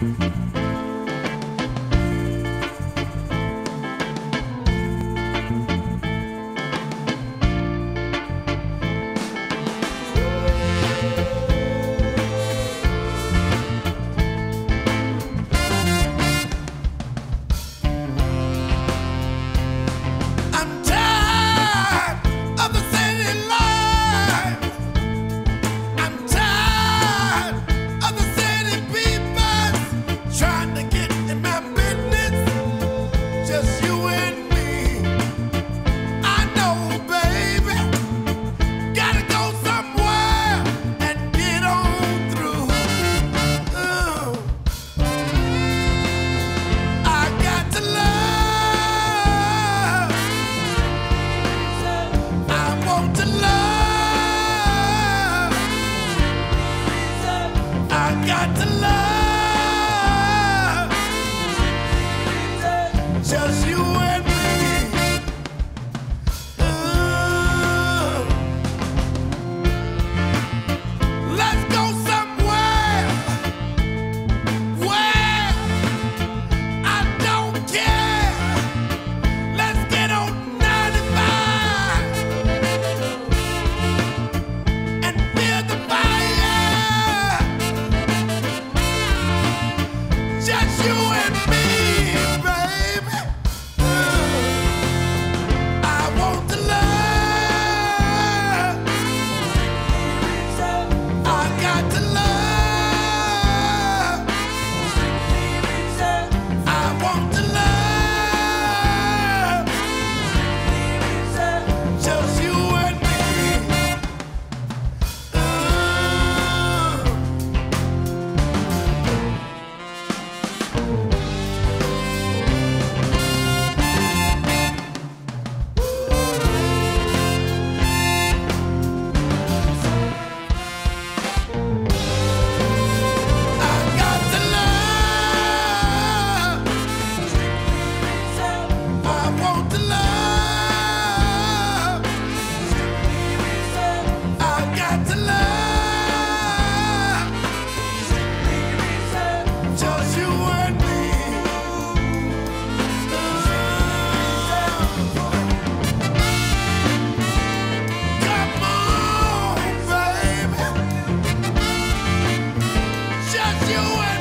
got to love just you and me. Let's go somewhere where I don't care. Let's get on 95 and feel the fire. Just you and me, baby. I want to love. I got to love. I want to love. Just you and me. You